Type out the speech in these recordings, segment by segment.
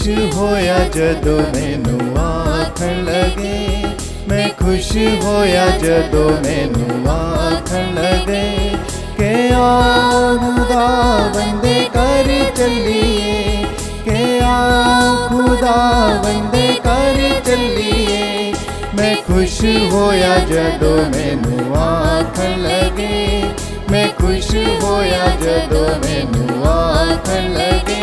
होया जदों मैनू आखण लगे, मैं खुश होया जदों मैनू आखण लगे के आओ खुदा बंदे कर चलिए, के आओ खुदा बंदे कर चलिए। मैं खुश होया जदों मैनू आखण लगे, मैं खुश होया जदों मैनू आखण लगे।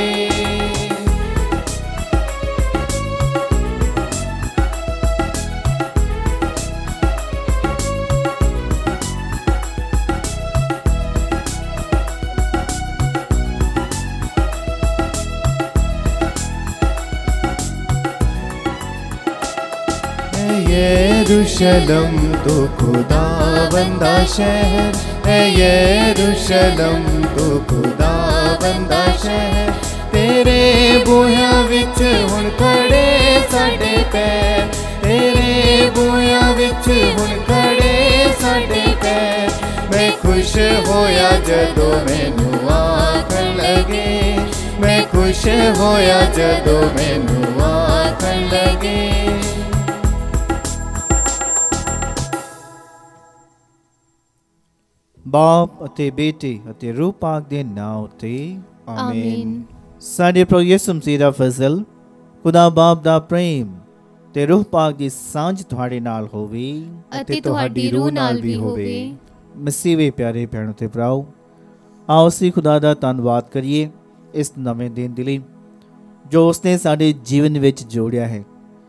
यरूशलेम तो खुदा बंदा शहर है, यरूशलेम तो खुदा बंदा शहर। तेरे बूहियां विच हुण खड़े साडे पैर, तेरे बूहियां विच हुण खड़े साडे पैर। मैं खुश होया जदों मैनू आखण लगे, मैं खुश होया जदों मैनू आखण लगे। बाप अते बेटे अते रूह पाक दे नाम ते आमीन। साडे प्रभु यीशु मसीह दा फजल, खुदा बाप दा प्रेम ते रूह पाक दी सांझ तुहाडे नाल होवे अते तुहाडी रूह नाल भी होवे। मसीह वे प्यारे भैणों ते भराओ, आओ असीं खुदा दा धन्नवाद करिए इस नਵੇਂ दिन ਦੇ ਲਈ ਜੋ ਉਸਨੇ ਸਾਡੇ ਜੀਵਨ ਵਿੱਚ ਜੋੜਿਆ ਹੈ।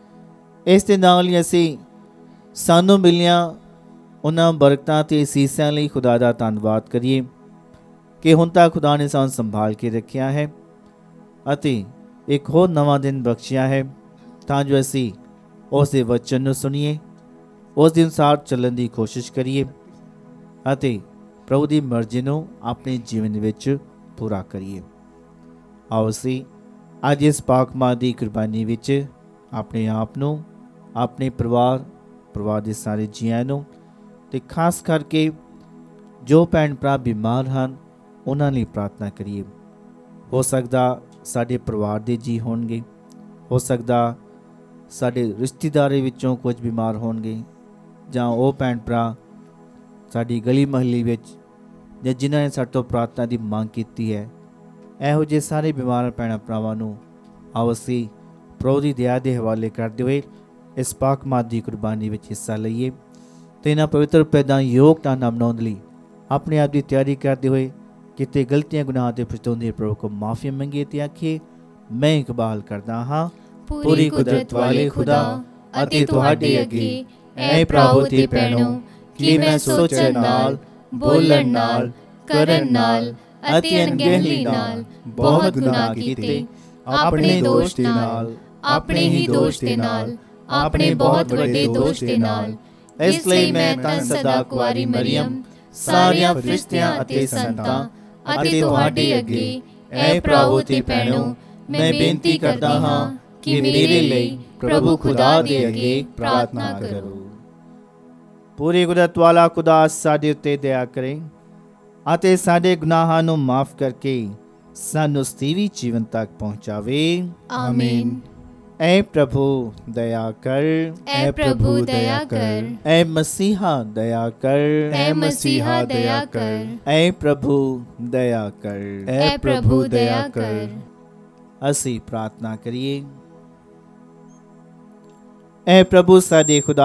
ਇਸ ਦੇ ਨਾਲ ਹੀ ਅਸੀਂ ਸਾਨੂੰ ਮਿਲੀਆਂ ਉਹਨਾਂ ਬਰਕਤਾਂ ਤੇ ਅਸੀਸਾਂ ਲਈ ਖੁਦਾ ਦਾ ਧੰਨਵਾਦ ਕਰੀਏ ਕਿ ਹੁਣ ਤੱਕ ਖੁਦਾ ਨੇ ਸਾਨੂੰ ਸੰਭਾਲ ਕੇ ਰੱਖਿਆ ਹੈ ਅਤੇ ਇੱਕ ਹੋਰ ਨਵਾਂ ਦਿਨ ਬਖਸ਼ਿਆ ਹੈ ਤਾਂ ਜੋ ਅਸੀਂ ਉਸ ਦੇ ਵਚਨ ਨੂੰ ਸੁਣੀਏ, ਉਸ ਦੇ ਅਨੁਸਾਰ ਚੱਲਣ ਦੀ ਕੋਸ਼ਿਸ਼ ਕਰੀਏ ਅਤੇ ਪ੍ਰਭੂ ਦੀ ਮਰਜ਼ੀ ਨੂੰ ਆਪਣੇ ਜੀਵਨ ਵਿੱਚ ਪੂਰਾ ਕਰੀਏ। ਆਓ ਅਸੀਂ ਅੱਜ ਇਸ ਪਾਕ ਮਾਂ ਦੀ ਕੁਰਬਾਨੀ ਵਿੱਚ ਆਪਣੇ ਆਪ ਨੂੰ, ਆਪਣੇ ਪਰਿਵਾਰ ਦੇ ਸਾਰੇ ਜੀਆਂ ਨੂੰ ਤੇ ਖਾਸ ਕਰਕੇ ਜੋ ਭੈਣ ਭਰਾ ਬਿਮਾਰ ਹਨ ਉਹਨਾਂ ਲਈ ਪ੍ਰਾਰਥਨਾ ਕਰੀਏ। ਹੋ ਸਕਦਾ ਸਾਡੇ ਪਰਿਵਾਰ ਦੇ ਜੀ ਹੋਣਗੇ, ਹੋ ਸਕਦਾ ਸਾਡੇ ਰਿਸ਼ਤੇਦਾਰਾਂ ਵਿੱਚੋਂ ਕੁਝ ਬਿਮਾਰ ਹੋਣਗੇ, ਜਾਂ ਉਹ ਭੈਣ ਭਰਾ ਸਾਡੀ ਗਲੀ ਮੁਹੱਲੇ ਵਿੱਚ ਜਾਂ ਜਿਨ੍ਹਾਂ ਨੇ ਸਾਡੇ ਤੋਂ ਪ੍ਰਾਰਥਨਾ ਦੀ ਮੰਗ ਕੀਤੀ ਹੈ। ਇਹੋ ਜਿਹੇ ਸਾਰੇ ਬਿਮਾਰ ਭੈਣਾਂ ਭਰਾਵਾਂ ਨੂੰ ਆਓ ਅਸੀਂ ਪ੍ਰਭੂ ਦੀ ਦਇਆ ਦੇ ਹਵਾਲੇ ਕਰਦੇ ਹੋਏ ਇਸ ਪਾਕ ਮਾਂ ਦੀ ਕੁਰਬਾਨੀ ਵਿੱਚ ਹਿੱਸਾ ਲਈਏ ਤੇ ਇਹਨਾਂ ਪਵਿੱਤਰ ਪੈਦਾਂ ਯੋਗਤਾ ਨਾਲ ਮਨਾਉਣ ਲਈ ਆਪਣੇ ਆਪ ਦੀ ਤਿਆਰੀ ਕਰਦੇ ਹੋਏ ਕਿਤੇ ਗਲਤੀਆਂ ਗੁਨਾਹ ਤੇ ਪਛਤਾਉਂਦੇ ਪ੍ਰਭੂ ਕੋਲ ਮਾਫੀ ਮੰਗੀਏ ਤੇ ਆਖੀਏ, ਮੈਂ ਇਕਬਾਲ ਕਰਦਾ ਹਾਂ ਪੂਰੀ ਕੁਦਰਤ ਵਾਲੇ ਖੁਦਾ ਅਤੇ ਤੁਹਾਡੇ ਅੱਗੇ ਐ ਪ੍ਰਭੂ ਤੇ ਭੈਣੋ ਕਿ ਮੈਂ ਸੋਚਣ ਨਾਲ, ਬੋਲਣ ਨਾਲ, ਕਰਨ ਨਾਲ ਅਤੇ ਅਣਗਹਿਲੀ ਨਾਲ ਬਹੁਤ ਗੁਨਾਹ ਕੀਤੇ, ਆਪਣੇ ਦੋਸ਼ ਦੇ ਨਾਲ, ਆਪਣੇ ਹੀ ਦੋਸ਼ ਦੇ ਨਾਲ, ਆਪਣੇ ਬਹੁਤ ਵੱਡੇ ਦੋਸ਼ ਦੇ ਨਾਲ। ਇਸ ਲਈ ਮੈਂ ਤਾਂ ਸਦਾ ਕੁਆਰੀ ਮਰੀਅਮ, ਸਾਰਿਆਂ ਫਰਿਸ਼ਤਿਆਂ ਅਤੇ ਸੰਤਾਂ ਅਤੇ ਤੁਹਾਡੇ ਅੱਗੇ ਐ ਪ੍ਰਭੂ ਤੇ ਭੈਣੋ ਮੈਂ ਬੇਨਤੀ ਕਰਦਾ ਹਾਂ ਕਿ ਮੇਰੇ ਲਈ ਪ੍ਰਭੂ ਖੁਦਾ ਦੇ ਅੱਗੇ ਪ੍ਰਾਰਥਨਾ ਕਰੋ। ਪੂਰੀ ਕੁਦਰਤ ਵਾਲਾ ਖੁਦਾ ਸਾਡੇ ਉੱਤੇ ਦਇਆ ਕਰੇ ਅਤੇ ਸਾਡੇ ਗੁਨਾਹਾਂ ਨੂੰ ਮਾਫ ਕਰਕੇ ਸਾਨੂੰ ਸਥਿਰ ਜੀਵਨ ਤੱਕ ਪਹੁੰਚਾਵੇ। ਆਮੀਨ। ऐ प्रभु दया कर, ऐ प्रभु दया कर, ऐ मसीहा दया कर, ऐ मसीहा दया कर, ऐ प्रभु दया कर, ऐ प्रभु दया कर। असी प्रार्थना करिए। ऐ प्रभु साडे खुदा,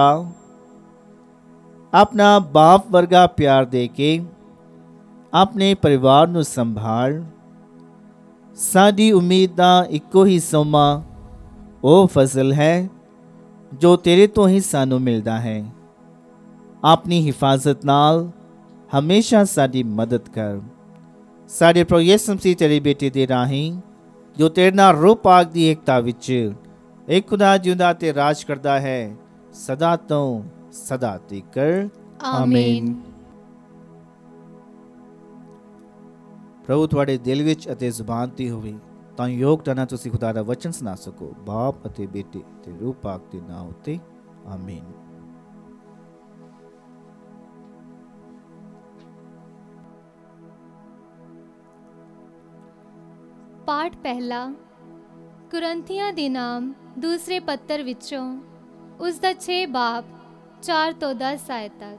अपना बाप वर्गा प्यार दे के अपने परिवार नूं संभाल। साडी उम्मीद दा इक्को ही सोमा ਉਹ ਫਜ਼ਲ ਹੈ ਜੋ ਤੇਰੇ ਤੋਂ ਹੀ ਸਾਨੂੰ ਮਿਲਦਾ ਹੈ। ਆਪਣੀ ਹਿਫਾਜ਼ਤ ਨਾਲ ਹਮੇਸ਼ਾ ਸਾਡੀ ਮਦਦ ਕਰ। ਸਾਡੇ ਪ੍ਰਭੂ ਯਿਸੂ ਮਸੀਹ ਤੇਰੇ ਬੇਟੇ ਦੇ ਰਾਹੀਂ ਜੋ ਤੇਰੇ ਨਾਲ ਰੂਹ ਪਾਕ ਦੀ ਏਕਤਾ ਵਿੱਚ ਇੱਕ ਖੁਦਾ ਜਿਉਂਦਾ ਤੇ ਰਾਜ ਕਰਦਾ ਹੈ ਸਦਾ ਤੋਂ ਸਦਾ ਤੱਕ। ਆਮੀਨ। ਪ੍ਰਭੂ ਤੁਹਾਡੇ ਦਿਲ ਵਿੱਚ ਅਤੇ ਜ਼ੁਬਾਨ ਤੇ ਹੋਵੇ ਤਾਂ ਯੋਗਤਾ ਨਾਲ ਤੁਸੀਂ ਖੁਦਾ ਦਾ ਵਚਨ ਸੁਣਾ ਸਕੋ। ਬਾਪ ਅਤੇ ਬੇਟੇ ਤੇ ਰੂਹ ਪਾਕ ਦੇ ਨਾਮ ਉੱਤੇ ਆਮੀਨ। पाठ पहला। ਕੁਰੰਥੀਆਂ ਦੇ ਨਾਮ ਦੂਸਰੇ ਪੱਤਰ ਵਿੱਚੋਂ ਉਸ ਦਾ 6 ਬਾਬ 4 ਤੋਂ 10 ਆਇਤ ਤੱਕ।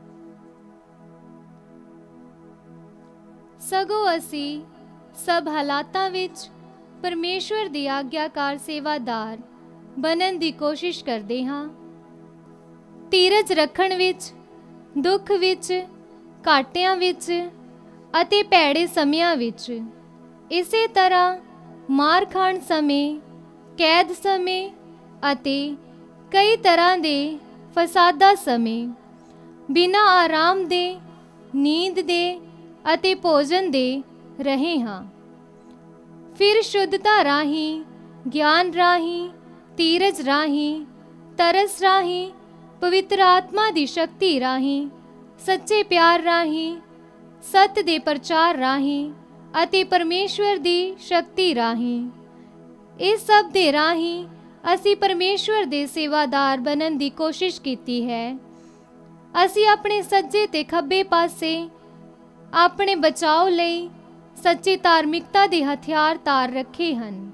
ਸਗੋਂ ਅਸੀਂ ਸਭ ਹਾਲਾਤਾਂ ਵਿੱਚ ਪਰਮੇਸ਼ਵਰ ਦੀ ਆਗਿਆਕਾਰ ਸੇਵਾਦਾਰ ਬਣਨ ਦੀ ਕੋਸ਼ਿਸ਼ ਕਰਦੇ ਹਾਂ। ਧੀਰਜ ਰੱਖਣ ਵਿੱਚ, ਦੁੱਖ ਵਿੱਚ, ਘਾਟਿਆਂ ਵਿੱਚ ਅਤੇ ਭੈੜੇ ਸਮਿਆਂ ਵਿੱਚ, ਇਸੇ ਤਰ੍ਹਾਂ ਮਾਰ ਖਾਣ ਸਮੇਂ, ਕੈਦ ਸਮੇਂ ਅਤੇ ਕਈ ਤਰ੍ਹਾਂ ਦੇ ਫਸਾਦਾਂ ਸਮੇਂ ਬਿਨਾਂ ਆਰਾਮ ਦੇ, ਨੀਂਦ ਦੇ ਅਤੇ ਭੋਜਨ ਦੇ ਰਹੇ ਹਾਂ। ਫਿਰ ਸ਼ੁੱਧਤਾ ਰਾਹੀਂ, ਗਿਆਨ ਰਾਹੀਂ, ਧੀਰਜ ਰਾਹੀਂ, ਤਰਸ ਰਾਹੀਂ, ਪਵਿੱਤਰ ਆਤਮਾ ਦੀ ਸ਼ਕਤੀ ਰਾਹੀਂ, ਸੱਚੇ ਪਿਆਰ ਰਾਹੀਂ, ਸੱਤ ਦੇ ਪ੍ਰਚਾਰ ਰਾਹੀਂ ਅਤੇ ਪਰਮੇਸ਼ਵਰ ਦੀ ਸ਼ਕਤੀ ਰਾਹੀਂ, ਇਸ ਸਭ ਦੇ ਰਾਹੀਂ ਅਸੀਂ ਪਰਮੇਸ਼ਵਰ ਦੇ ਸੇਵਾਦਾਰ ਬਣਨ ਦੀ ਕੋਸ਼ਿਸ਼ ਕੀਤੀ ਹੈ। ਅਸੀਂ ਆਪਣੇ ਸੱਜੇ ਤੇ ਖੱਬੇ ਪਾਸੇ ਆਪਣੇ ਬਚਾਓ ਲਈ ਸੱਚੀ ਧਾਰਮਿਕਤਾ ਦੇ ਹਥਿਆਰ ਤਾਰ ਰੱਖੇ ਹਨ।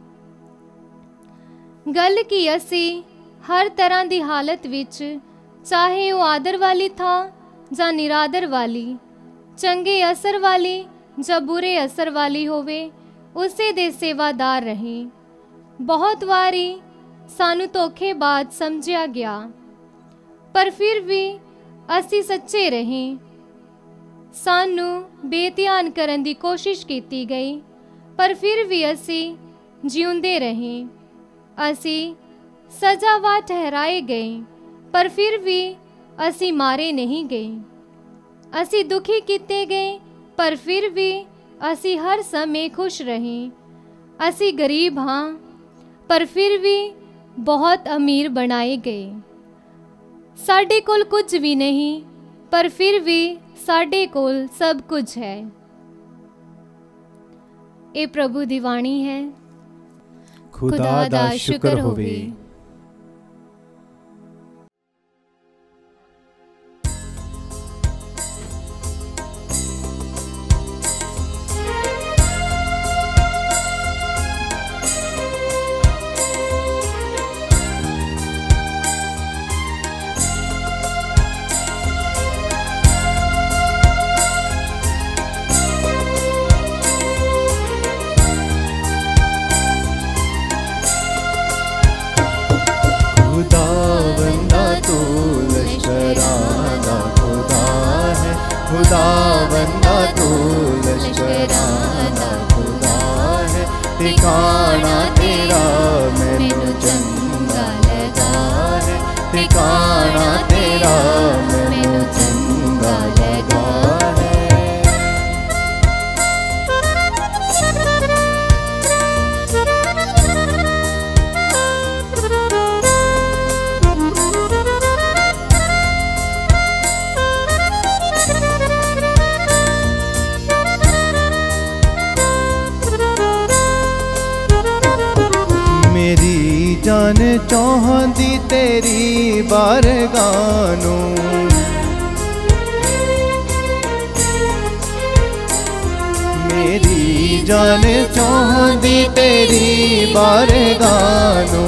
ਗੱਲ ਕੀ ਅਸੀਂ ਹਰ ਤਰ੍ਹਾਂ ਦੀ ਹਾਲਤ ਵਿੱਚ, ਚਾਹੇ ਉਹ ਆਦਰ ਵਾਲੀ ਥਾਂ ਜਾਂ ਨਿਰਾਦਰ ਵਾਲੀ, ਚੰਗੇ ਅਸਰ ਵਾਲੀ ਜਾਂ ਬੁਰੇ ਅਸਰ ਵਾਲੀ ਹੋਵੇ, ਉਸੇ ਦੇ ਸੇਵਾਦਾਰ ਰਹੇ। ਬਹੁਤ ਵਾਰੀ ਸਾਨੂੰ ਧੋਖੇਬਾਜ਼ ਸਮਝਿਆ ਗਿਆ, ਪਰ ਫਿਰ ਵੀ ਅਸੀਂ ਸੱਚੇ ਰਹੇ। ਸਾਨੂੰ ਬੇਧਿਆਨ ਕਰਨ ਦੀ ਕੋਸ਼ਿਸ਼ ਕੀਤੀ ਗਈ, ਪਰ ਫਿਰ ਵੀ ਅਸੀਂ ਜਿਉਂਦੇ ਰਹੇ। ਅਸੀਂ ਸਜ਼ਾਵਾ ਠਹਿਰਾਏ ਗਏ, ਪਰ ਫਿਰ ਵੀ ਅਸੀਂ ਮਾਰੇ ਨਹੀਂ ਗਏ। ਅਸੀਂ ਦੁਖੀ ਕੀਤੇ ਗਏ, ਪਰ ਫਿਰ ਵੀ ਅਸੀਂ ਹਰ ਸਮੇਂ ਖੁਸ਼ ਰਹੇ। ਅਸੀਂ ਗਰੀਬ ਹਾਂ, ਪਰ ਫਿਰ ਵੀ ਬਹੁਤ ਅਮੀਰ ਬਣਾਏ ਗਏ। ਸਾਡੇ ਕੋਲ ਕੁਝ ਵੀ ਨਹੀਂ, ਪਰ ਫਿਰ ਵੀ ਸਾਡੇ ਕੋਲ ਸਭ ਕੁਝ ਹੈ। ਇਹ ਪ੍ਰਭੂ ਦੀ ਬਾਣੀ ਹੈ। खुदा दा शुक्र होवे। खुदावंदा तू लश्कराना खुदा है, ठिकाना तेरा मैनू चंगा लगा है, ठिकाना तेरा मैनू चंगा लगा है। मेरी जान चाहती तेरी बारगाह नू, मेरी जान चाहती तेरी बारगाह नू।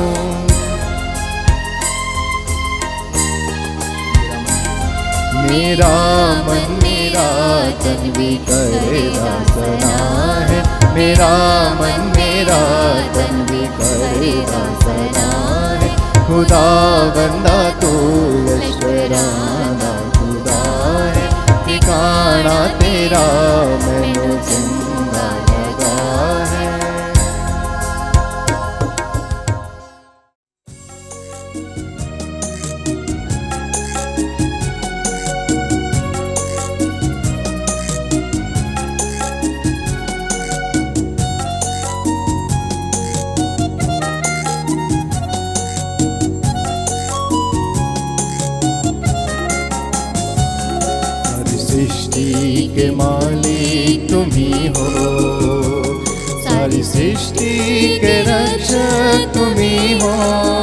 मेरा मन मेरा तन भी करेगा सना है, मेरा मन मेरा तन भी करेगा सना है। खुदावंदा तू लश्कराना खुदा है, ठिकाना तेरा मैनू चंगा लगा है। सृष्टि के मालिक तुम ही हो, सारी सृष्टि के रक्षक तुम ही हो।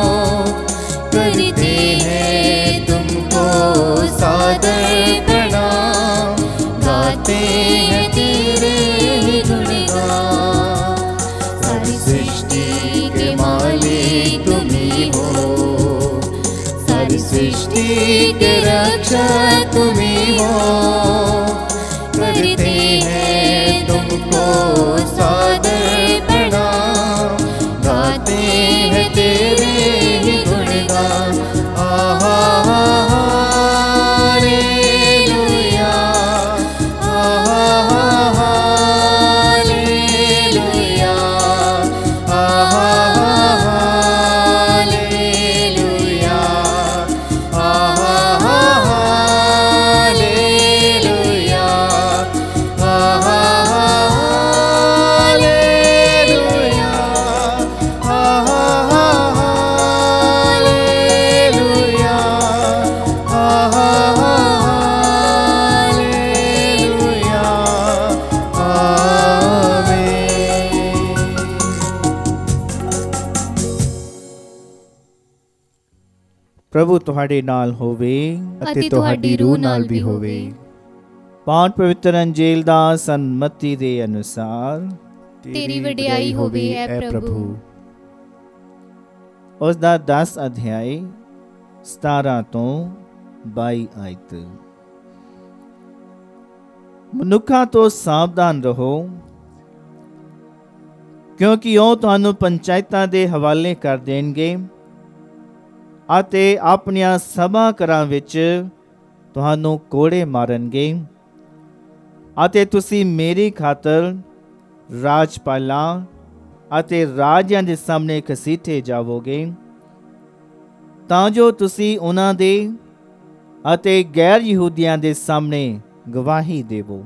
करते हैं तुमको सादर प्रणाम, गाते हैं तेरे ही गुणगान। सारी सृष्टि के के रक्षक तुम ही हो। करते हैं तुमको सादर प्रणाम, गाते हैं तेरे ही गुणगान। प्रभु तुहाडे नाल होवे ਅਤੇ ਤੁਹਾਡੀ ਰੂਹ ਨਾਲ ਵੀ ਹੋਵੇ। पाठ पवित्र अंजेल दा सन्मति दे अनुसार ਤੇਰੀ ਵਡਿਆਈ ਹੋਵੇ ਐ ਪ੍ਰਭੂ। ਉਸ ਦਾ 10 ਅਧਿਆਇ 17 ਤੋਂ 22 ਆਇਤ। ਮਨੁੱਖਾਂ ਤੋਂ ਸਾਵਧਾਨ ਰਹੋ, ਕਿਉਂਕਿ ਉਹ ਤੁਹਾਨੂੰ ਪੰਚਾਇਤਾਂ ਦੇ ਹਵਾਲੇ ਕਰ ਦੇਣਗੇ ਅਤੇ ਆਪਣੀਆਂ ਸਭਾ ਘਰਾਂ ਵਿੱਚ ਤੁਹਾਨੂੰ ਕੋੜੇ ਮਾਰਨਗੇ ਅਤੇ ਤੁਸੀਂ ਮੇਰੀ ਖਾਤਰ ਰਾਜਪਾਲਾਂ ਅਤੇ ਰਾਜਿਆਂ ਦੇ ਸਾਹਮਣੇ ਘਸੀਟੇ ਜਾਵੋਗੇ, ਤਾਂ ਜੋ ਤੁਸੀਂ ਉਹਨਾਂ ਦੇ ਅਤੇ ਗੈਰ ਯਹੂਦੀਆਂ ਦੇ ਸਾਹਮਣੇ ਗਵਾਹੀ ਦੇਵੋ।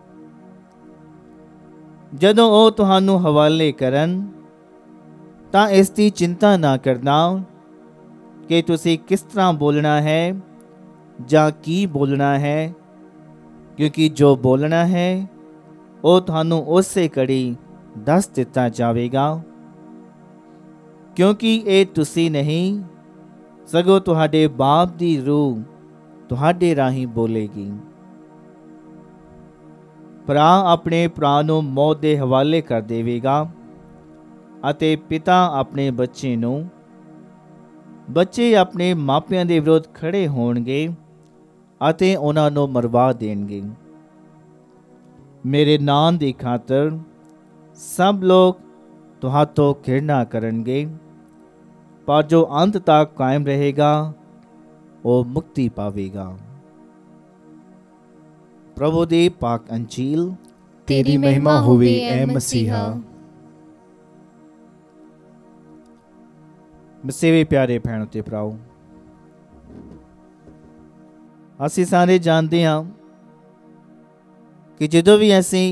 ਜਦੋਂ ਉਹ ਤੁਹਾਨੂੰ ਹਵਾਲੇ ਕਰਨ ਤਾਂ ਇਸ ਦੀ ਚਿੰਤਾ ਨਾ ਕਰਨਾ ਕਿ ਤੁਸੀਂ ਕਿਸ ਤਰ੍ਹਾਂ ਬੋਲਣਾ ਹੈ ਜਾਂ ਕੀ ਬੋਲਣਾ ਹੈ, ਕਿਉਂਕਿ ਜੋ ਬੋਲਣਾ ਹੈ ਉਹ ਤੁਹਾਨੂੰ ਉਸੇ ਘੜੀ ਦੱਸ ਦਿੱਤਾ ਜਾਵੇਗਾ, ਕਿਉਂਕਿ ਇਹ ਤੁਸੀਂ ਨਹੀਂ ਸਗੋਂ ਤੁਹਾਡੇ ਬਾਪ ਦੀ ਰੂਹ ਤੁਹਾਡੇ ਰਾਹੀਂ ਬੋਲੇਗੀ। ਭਰਾ ਆਪਣੇ ਭਰਾ ਨੂੰ ਮੌਤ ਦੇ ਹਵਾਲੇ ਕਰ ਦੇਵੇਗਾ ਅਤੇ ਪਿਤਾ ਆਪਣੇ ਬੱਚੇ ਨੂੰ। ਬੱਚੇ ਆਪਣੇ ਮਾਪਿਆਂ ਦੇ ਵਿਰੁੱਧ ਖੜੇ ਹੋਣਗੇ ਅਤੇ ਉਹਨਾਂ ਨੂੰ ਮਰਵਾ ਦੇਣਗੇ। ਮੇਰੇ ਨਾਂ ਦੀ ਖਾਤਰ ਸਭ ਲੋਕ ਤੁਹਾਤੋਂ ਘਿਰਣਾ ਕਰਨਗੇ, ਪਰ ਜੋ ਅੰਤ ਤੱਕ ਕਾਇਮ ਰਹੇਗਾ ਉਹ ਮੁਕਤੀ ਪਾਵੇਗਾ। ਪ੍ਰਭੂ ਦੀ ਪਾਕ ਅੰਜੀਲ। तेरी महिमा होवे ऐ मसीहा। ਮਸੀਹ ਪਿਆਰੇ ਭੈਣੋ ਤੇ ਭਰਾਓ, ਅਸੀਂ ਸਾਰੇ ਜਾਣਦੇ ਹਾਂ ਕਿ ਜਦੋਂ ਵੀ ਅਸੀਂ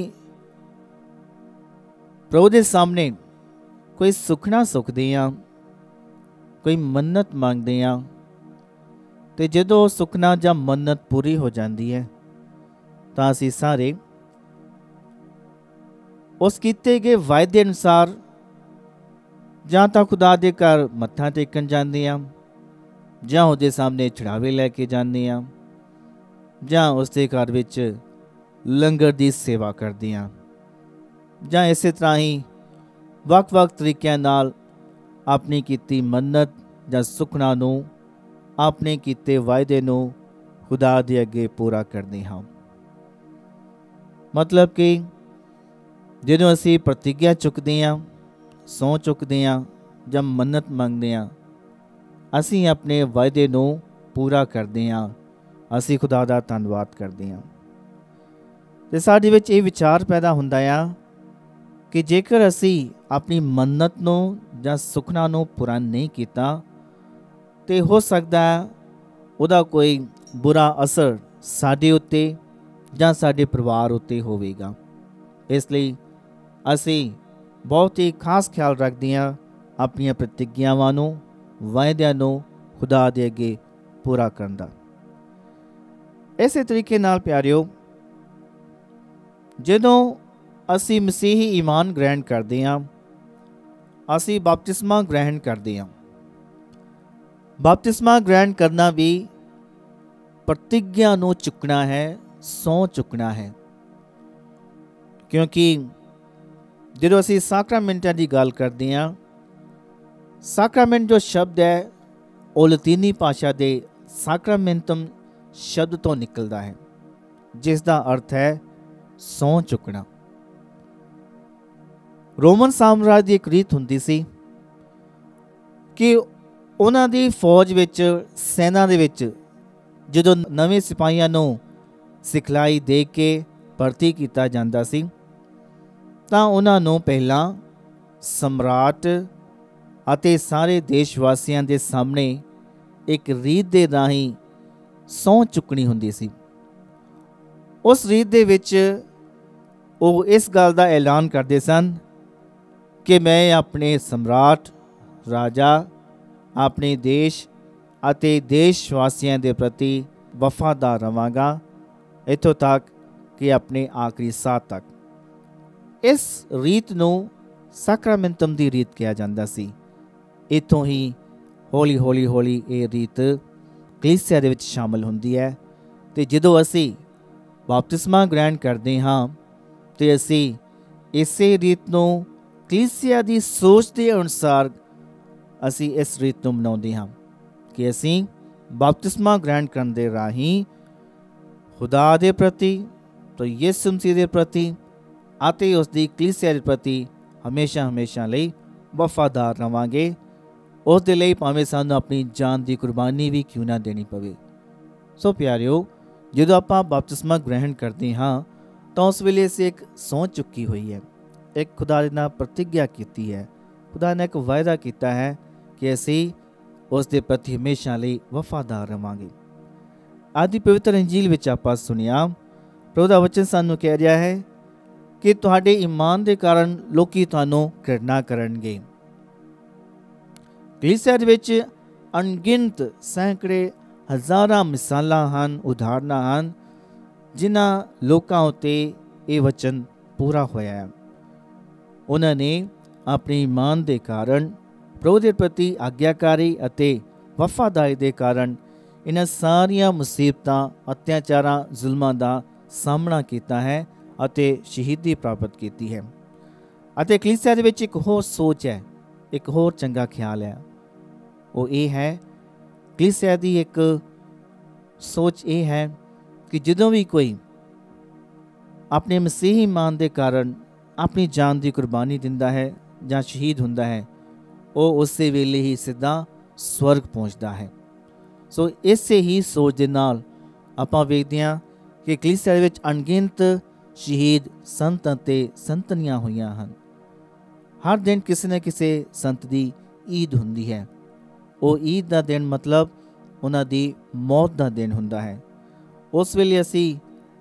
ਪ੍ਰਭੂ ਦੇ ਸਾਹਮਣੇ ਕੋਈ ਸੁਖਣਾ ਸੁਖਦੇ ਹਾਂ, ਕੋਈ ਮੰਨਤ ਮੰਗਦੇ ਹਾਂ, ਤੇ ਜਦੋਂ ਉਹ ਸੁਖਣਾ ਜਾਂ ਮੰਨਤ ਪੂਰੀ ਹੋ ਜਾਂਦੀ ਹੈ ਤਾਂ ਅਸੀਂ ਸਾਰੇ ਉਸ ਕੀਤੇ ਗਏ ਵਾਅਦੇ ਅਨੁਸਾਰ ਜਾਂ ਤਾਂ ਖੁਦਾ ਦੇ ਘਰ ਮੱਥਾ ਟੇਕਣ ਜਾਂਦੇ ਹਾਂ, ਜਾਂ ਉਹਦੇ ਸਾਹਮਣੇ ਚੜਾਵੇ ਲੈ ਕੇ ਜਾਂਦੇ ਹਾਂ, ਜਾਂ ਉਸ ਦੇ ਘਰ ਵਿੱਚ ਲੰਗਰ ਦੀ ਸੇਵਾ ਕਰਦੇ ਹਾਂ, ਜਾਂ ਇਸੇ ਤਰ੍ਹਾਂ ਹੀ ਵੱਖ-ਵੱਖ ਤਰੀਕਿਆਂ ਨਾਲ ਆਪਣੀ ਕੀਤੀ ਮੰਨਤ ਜਾਂ ਸੁਖਣਾ ਨੂੰ, ਆਪਣੇ ਕੀਤੇ ਵਾਅਦੇ ਨੂੰ ਖੁਦਾ ਦੇ ਅੱਗੇ ਪੂਰਾ ਕਰਦੇ ਹਾਂ। ਮਤਲਬ ਕਿ ਜਦੋਂ ਅਸੀਂ ਪ੍ਰਤਿੱਗਿਆ ਚੁੱਕਦੇ ਹਾਂ, ਸਹੁੰ ਚੁੱਕਦੇ ਹਾਂ ਜਾਂ ਮੰਨਤ ਮੰਗਦੇ ਹਾਂ, ਅਸੀਂ ਆਪਣੇ ਵਾਅਦੇ ਨੂੰ ਪੂਰਾ ਕਰਦੇ ਹਾਂ, ਅਸੀਂ ਖੁਦਾ ਦਾ ਧੰਨਵਾਦ ਕਰਦੇ ਹਾਂ। ਅਤੇ ਸਾਡੇ ਵਿੱਚ ਇਹ ਵਿਚਾਰ ਪੈਦਾ ਹੁੰਦਾ ਆ ਕਿ ਜੇਕਰ ਅਸੀਂ ਆਪਣੀ ਮੰਨਤ ਨੂੰ ਜਾਂ ਸੁਖਨਾ ਨੂੰ ਪੂਰਾ ਨਹੀਂ ਕੀਤਾ ਤੇ ਹੋ ਸਕਦਾ ਉਹਦਾ ਕੋਈ ਬੁਰਾ ਅਸਰ ਸਾਡੇ ਉੱਤੇ ਜਾਂ ਸਾਡੇ ਪਰਿਵਾਰ ਉੱਤੇ ਹੋਵੇਗਾ। ਇਸ ਲਈ ਅਸੀਂ ਬਹੁਤ ਹੀ ਖਾਸ ਖਿਆਲ ਰੱਖਦੇ ਹਾਂ ਆਪਣੀਆਂ ਪ੍ਰਤਿੱਗਿਆਵਾਂ ਨੂੰ, ਵਾਅਦਿਆਂ ਨੂੰ ਖੁਦਾ ਦੇ ਅੱਗੇ ਪੂਰਾ ਕਰਨ ਦਾ। ਇਸੇ ਤਰੀਕੇ ਨਾਲ ਪਿਆਰਿਓ, ਜਦੋਂ ਅਸੀਂ ਮਸੀਹੀ ਈਮਾਨ ਗ੍ਰਹਿਣ ਕਰਦੇ ਹਾਂ, ਅਸੀਂ ਬਪਤਿਸਮਾ ਗ੍ਰਹਿਣ ਕਰਦੇ ਹਾਂ। ਬਪਤਿਸਮਾ ਗ੍ਰਹਿਣ ਕਰਨਾ ਵੀ ਪ੍ਰਤਿੱਗਿਆ ਨੂੰ ਚੁੱਕਣਾ ਹੈ, ਸਹੁੰ ਚੁੱਕਣਾ ਹੈ, ਕਿਉਂਕਿ ਜਦੋਂ ਅਸੀਂ ਸਾਕਰਾਮੈਂਟਾਂ ਦੀ ਗੱਲ ਕਰਦੇ ਹਾਂ, ਸਾਕਰਾਮੈਂਟ ਜੋ ਸ਼ਬਦ ਹੈ ਉਹ ਲਤੀਨੀ ਭਾਸ਼ਾ ਦੇ ਸਾਕਰਾਮੈਂਟਮ ਸ਼ਬਦ ਤੋਂ ਨਿਕਲਦਾ ਹੈ, ਜਿਸ ਦਾ ਅਰਥ ਹੈ ਸਹੁੰ ਚੁੱਕਣਾ। ਰੋਮਨ ਸਾਮਰਾਜ ਦੀ ਇੱਕ ਰੀਤ ਹੁੰਦੀ ਸੀ ਕਿ ਉਹਨਾਂ ਦੀ ਫੌਜ ਵਿੱਚ, ਸੈਨਾ ਦੇ ਵਿੱਚ ਜਦੋਂ ਨਵੇਂ ਸਿਪਾਹੀਆਂ ਨੂੰ ਸਿਖਲਾਈ ਦੇ ਕੇ ਭਰਤੀ ਕੀਤਾ ਜਾਂਦਾ ਸੀ ਤਾਂ ਉਹਨਾਂ ਨੂੰ ਪਹਿਲਾਂ ਸਮਰਾਟ ਅਤੇ ਸਾਰੇ ਦੇਸ਼ ਵਾਸੀਆਂ ਦੇ ਸਾਹਮਣੇ ਇੱਕ ਰੀਤ ਦੇ ਰਾਹੀਂ ਸਹੁੰ ਚੁੱਕਣੀ ਹੁੰਦੀ ਸੀ। ਉਸ ਰੀਤ ਦੇ ਵਿੱਚ ਉਹ ਇਸ ਗੱਲ ਦਾ ਐਲਾਨ ਕਰਦੇ ਸਨ ਕਿ ਮੈਂ ਆਪਣੇ ਸਮਰਾਟ, ਰਾਜਾ, ਆਪਣੇ ਦੇਸ਼ ਅਤੇ ਦੇਸ਼ ਵਾਸੀਆਂ ਦੇ ਪ੍ਰਤੀ ਵਫਾਦਾਰ ਰਹਾਂਗਾ, ਇੱਥੋਂ ਤੱਕ ਕਿ ਆਪਣੇ ਆਖਰੀ ਸਾਹ ਤੱਕ। ਇਸ ਰੀਤ ਨੂੰ ਸਾਕਰਾਮੈਂਟਮ ਦੀ ਰੀਤ ਕਿਹਾ ਜਾਂਦਾ ਸੀ। ਇੱਥੋਂ ਹੀ ਹੌਲੀ ਇਹ ਰੀਤ ਕਲੀਸਿਆ ਦੇ ਵਿੱਚ ਸ਼ਾਮਲ ਹੁੰਦੀ ਹੈ। ਅਤੇ ਜਦੋਂ ਅਸੀਂ ਬਪਤਿਸਮਾ ਗ੍ਰਹਿਣ ਕਰਦੇ ਹਾਂ ਤੇ ਅਸੀਂ ਇਸੇ ਰੀਤ ਨੂੰ ਕਲੀਸਿਆ ਦੀ ਸੋਚ ਦੇ ਅਨੁਸਾਰ ਅਸੀਂ ਇਸ ਰੀਤ ਨੂੰ ਮਨਾਉਂਦੇ ਹਾਂ ਕਿ ਅਸੀਂ ਬਪਤਿਸਮਾ ਗ੍ਰਹਿਣ ਕਰਨ ਦੇ ਰਾਹੀਂ ਖੁਦਾ ਦੇ ਪ੍ਰਤੀ ਤੇ ਯਿਸੂ ਮਸੀਹ ਦੇ ਪ੍ਰਤੀ ਅਤੇ ਉਸ ਦੀ ਕਲੀਸਿਆ ਦੇ ਪ੍ਰਤੀ ਹਮੇਸ਼ਾ ਲਈ ਵਫਾਦਾਰ ਰਹਾਂਗੇ। ਉਸ ਦੇ ਲਈ ਭਾਵੇਂ ਸਾਨੂੰ ਆਪਣੀ ਜਾਨ ਦੀ ਕੁਰਬਾਨੀ ਵੀ ਕਿਉਂ ਨਾ ਦੇਣੀ ਪਵੇ। ਸੋ ਪਿਆਰਿਓ, ਜਦੋਂ ਆਪਾਂ ਬਪਤਿਸਮਾ ਗ੍ਰਹਿਣ ਕਰਦੇ ਹਾਂ ਤਾਂ ਉਸ ਵੇਲੇ ਅਸੀਂ ਇੱਕ ਸਹੁੰ ਚੁੱਕੀ ਹੋਈ ਹੈ, ਇੱਕ ਖੁਦਾ ਦੇ ਨਾਲ ਪ੍ਰਤਿਗਿਆ ਕੀਤੀ ਹੈ। ਖੁਦਾ ਨੇ ਇੱਕ ਵਾਅਦਾ ਕੀਤਾ ਹੈ ਕਿ ਅਸੀਂ ਉਸ ਦੇ ਪ੍ਰਤੀ ਹਮੇਸ਼ਾ ਲਈ ਵਫਾਦਾਰ ਰਹਾਂਗੇ। ਅੱਜ ਦੀ ਪਵਿੱਤਰ ਇੰਜੀਲ ਵਿੱਚ ਆਪਾਂ ਸੁਣਿਆ, ਪ੍ਰਭੂ ਦਾ ਵਚਨ ਸਾਨੂੰ ਕਹਿ ਰਿਹਾ ਹੈ ਕਿ ਤੁਹਾਡੇ ਈਮਾਨ ਦੇ ਕਾਰਨ ਲੋਕੀ ਤੁਹਾਨੂੰ ਘਿਰਣਾ ਕਰਨਗੇ। ਕਲੀਸਿਆ ਦੇ ਵਿੱਚ ਅਣਗਿਣਤ ਸੈਂਕੜੇ ਹਜ਼ਾਰਾਂ ਮਿਸਾਲਾਂ ਹਨ, ਉਦਾਹਰਨਾਂ ਹਨ, ਜਿਨ੍ਹਾਂ ਲੋਕਾਂ ਉੱਤੇ ਇਹ ਵਚਨ ਪੂਰਾ ਹੋਇਆ ਹੈ। ਉਹਨਾਂ ਨੇ ਆਪਣੇ ਈਮਾਨ ਦੇ ਕਾਰਨ, ਪ੍ਰਭੂ ਦੇ ਪ੍ਰਤੀ ਆਗਿਆਕਾਰੀ ਅਤੇ ਵਫਾਦਾਰੀ ਦੇ ਕਾਰਨ ਇਹਨਾਂ ਸਾਰੀਆਂ ਮੁਸੀਬਤਾਂ, ਅਤਿਆਚਾਰਾਂ, ਜ਼ੁਲਮਾਂ ਦਾ ਸਾਹਮਣਾ ਕੀਤਾ ਹੈ ਅਤੇ ਸ਼ਹੀਦੀ ਪ੍ਰਾਪਤ ਕੀਤੀ ਹੈ। ਅਤੇ ਕਲੀਸਿਆ ਦੇ ਵਿੱਚ ਇੱਕ ਹੋਰ ਸੋਚ ਹੈ, ਇੱਕ ਹੋਰ ਚੰਗਾ ਖਿਆਲ ਹੈ। ਉਹ ਇਹ ਹੈ, ਕਲੀਸਿਆ ਦੀ ਇੱਕ ਸੋਚ ਇਹ ਹੈ ਕਿ ਜਦੋਂ ਵੀ ਕੋਈ ਆਪਣੇ ਮਸੀਹੀ ਈਮਾਨ ਦੇ ਕਾਰਨ ਆਪਣੀ ਜਾਨ ਦੀ ਕੁਰਬਾਨੀ ਦਿੰਦਾ ਹੈ ਜਾਂ ਸ਼ਹੀਦ ਹੁੰਦਾ ਹੈ, ਉਹ ਉਸੇ ਵੇਲੇ ਹੀ ਸਿੱਧਾ ਸਵਰਗ ਪਹੁੰਚਦਾ ਹੈ। ਸੋ ਇਸੇ ਹੀ ਸੋਚ ਦੇ ਨਾਲ ਆਪਾਂ ਵੇਖਦੇ ਹਾਂ ਕਿ ਕਲੀਸਿਆ ਦੇ ਵਿੱਚ ਅਣਗਿਣਤ ਸ਼ਹੀਦ ਸੰਤ ਅਤੇ ਸੰਤਨੀਆਂ ਹੋਈਆਂ ਹਨ। ਹਰ ਦਿਨ ਕਿਸੇ ਨਾ ਕਿਸੇ ਸੰਤ ਦੀ ਈਦ ਹੁੰਦੀ ਹੈ। ਉਹ ਈਦ ਦਾ ਦਿਨ ਮਤਲਬ ਉਹਨਾਂ ਦੀ ਮੌਤ ਦਾ ਦਿਨ ਹੁੰਦਾ ਹੈ। ਉਸ ਵੇਲੇ ਅਸੀਂ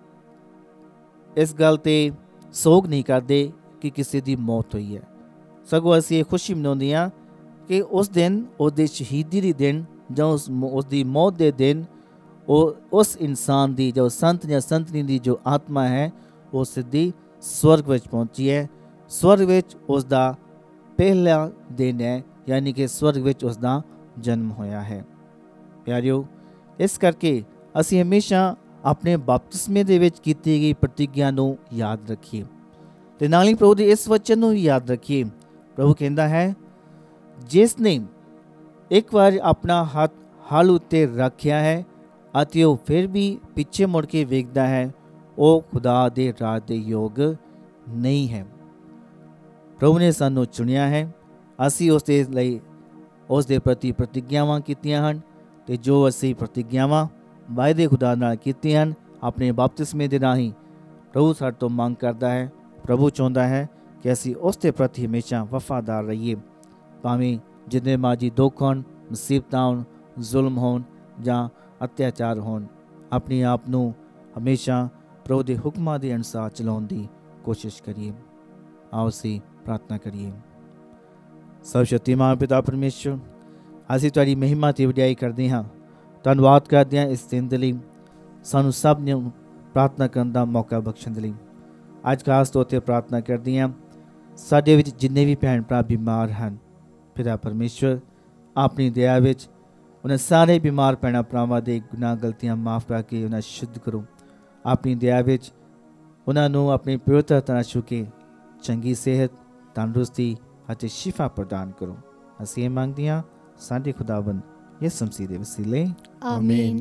ਇਸ ਗੱਲ 'ਤੇ ਸੋਗ ਨਹੀਂ ਕਰਦੇ ਕਿ ਕਿਸੇ ਦੀ ਮੌਤ ਹੋਈ ਹੈ, ਸਗੋਂ ਅਸੀਂ ਇਹ ਖੁਸ਼ੀ ਮਨਾਉਂਦੇ ਹਾਂ ਕਿ ਉਸ ਦਿਨ, ਉਹਦੇ ਸ਼ਹੀਦੀ ਦੇ ਦਿਨ ਜਾਂ ਉਸ ਦੀ ਮੌਤ ਦੇ ਦਿਨ, ਉਹ ਉਸ ਇਨਸਾਨ ਦੀ, ਜੋ ਸੰਤ ਜਾਂ ਸੰਤਨੀ ਦੀ ਜੋ ਆਤਮਾ ਹੈ, ਉਹ ਸਿੱਧੀ ਸਵਰਗ ਵਿੱਚ ਪਹੁੰਚੀ ਹੈ। ਸਵਰਗ ਵਿੱਚ ਉਸ ਦਾ ਪਹਿਲਾ ਦਿਨ ਹੈ, ਯਾਨੀ ਕਿ ਸਵਰਗ ਵਿੱਚ ਉਸ ਦਾ ਜਨਮ ਹੋਇਆ ਹੈ। ਪਿਆਰਿਓ, ਇਸ ਕਰਕੇ ਅਸੀਂ ਹਮੇਸ਼ਾ ਆਪਣੇ ਬਪਤਿਸਮੇ ਦੇ ਵਿੱਚ ਕੀਤੀ ਗਈ ਪ੍ਰਤਿਗਿਆ ਨੂੰ ਯਾਦ ਰੱਖੀਏ ਤੇ ਨਾਲ ਹੀ ਪ੍ਰਭੂ ਦੇ ਇਸ ਵਚਨ ਨੂੰ ਵੀ ਯਾਦ ਰੱਖੀਏ। ਪ੍ਰਭੂ ਕਹਿੰਦਾ ਹੈ, ਜਿਸ ਨੇ ਇੱਕ ਵਾਰ ਆਪਣਾ ਹੱਥ ਹਲ ਉੱਤੇ ਰੱਖਿਆ ਹੈ ਅਤੇ ਉਹ ਫਿਰ ਵੀ ਪਿੱਛੇ ਮੁੜ ਕੇ ਵੇਖਦਾ ਹੈ, ਉਹ ਖੁਦਾ ਦੇ ਰਾਜ ਦੇ ਯੋਗ ਨਹੀਂ ਹੈ। ਪ੍ਰਭੂ ਨੇ ਸਾਨੂੰ ਚੁਣਿਆ ਹੈ, ਅਸੀਂ ਉਸ ਦੇ ਲਈ, ਉਸ ਦੇ ਪ੍ਰਤੀ ਪ੍ਰਤਿਗਿਆਵਾਂ ਕੀਤੀਆਂ ਹਨ ਤੇ ਜੋ ਅਸੀਂ ਪ੍ਰਤਿਗਿਆਵਾਂ ਵਾਅਦੇ ਖੁਦਾ ਨਾਲ ਕੀਤੀਆਂ ਹਨ ਆਪਣੇ ਬਪਤਿਸਮੇ ਦੇ ਰਾਹੀਂ, ਪ੍ਰਭੂ ਸਾਡੇ ਤੋਂ ਮੰਗ ਕਰਦਾ ਹੈ। ਪ੍ਰਭੂ ਚਾਹੁੰਦਾ ਹੈ ਕਿ ਅਸੀਂ ਉਸ ਦੇ ਪ੍ਰਤੀ ਹਮੇਸ਼ਾ ਵਫਾਦਾਰ ਰਹੀਏ, ਭਾਵੇਂ ਜਿੰਨੇ ਮਰਜ਼ੀ ਦੁੱਖ ਹੋਣ, ਮੁਸੀਬਤਾਂ ਹੋਣ, ਜ਼ੁਲਮ ਹੋਣ ਜਾਂ ਅਤਿਆਚਾਰ ਹੋਣ। ਆਪਣੇ ਆਪ ਨੂੰ ਹਮੇਸ਼ਾ ਪ੍ਰਭੂ ਦੇ ਹੁਕਮਾਂ ਦੇ ਅਨੁਸਾਰ ਚਲਾਉਣ ਦੀ ਕੋਸ਼ਿਸ਼ ਕਰੀਏ। ਆਓ ਅਸੀਂ ਪ੍ਰਾਰਥਨਾ ਕਰੀਏ। ਸਰਵਸ਼ਕਤੀਮਾਨ ਪਿਤਾ ਪਰਮੇਸ਼ਵਰ, ਅਸੀਂ ਤੁਹਾਡੀ ਮਹਿਮਾ ਤੇ ਵਡਿਆਈ ਕਰਦੇ ਹਾਂ, ਧੰਨਵਾਦ ਕਰਦੇ ਹਾਂ ਇਸ ਦਿਨ ਦੇ ਲਈ, ਸਾਨੂੰ ਸਭ ਨੂੰ ਪ੍ਰਾਰਥਨਾ ਕਰਨ ਦਾ ਮੌਕਾ ਬਖਸ਼ਣ ਦੇ ਲਈ। ਅੱਜ ਖਾਸ ਤੌਰ 'ਤੇ ਪ੍ਰਾਰਥਨਾ ਕਰਦੇ ਹਾਂ, ਸਾਡੇ ਵਿੱਚ ਜਿੰਨੇ ਵੀ ਭੈਣ ਭਰਾ ਬਿਮਾਰ ਹਨ, ਪਿਤਾ ਪਰਮੇਸ਼ਵਰ ਆਪਣੀ ਦਇਆ ਵਿੱਚ ਉਹਨਾਂ ਸਾਰੇ ਬਿਮਾਰ ਭੈਣਾਂ ਭਰਾਵਾਂ ਦੇ ਗੁਨਾਹ ਗਲਤੀਆਂ ਮਾਫ ਕਰਕੇ ਉਹਨਾਂ ਸ਼ੁੱਧ ਕਰੋ। ਆਪਣੀ ਦਇਆ ਵਿੱਚ ਉਹਨਾਂ ਨੂੰ ਆਪਣੀ ਪਵਿੱਤਰ ਤਰ੍ਹਾਂ ਛੂ ਕੇ ਚੰਗੀ ਸਿਹਤ, ਤੰਦਰੁਸਤੀ ਅਤੇ ਸ਼ਿਫਾ ਪ੍ਰਦਾਨ ਕਰੋ। ਅਸੀਂ ਇਹ ਮੰਗਦੇ ਹਾਂ ਸਾਡੇ ਖੁਦਾਵੰਦ ਯਿਸੂ ਮਸੀਹ ਦੇ ਵਸੀਲੇ, आमीन।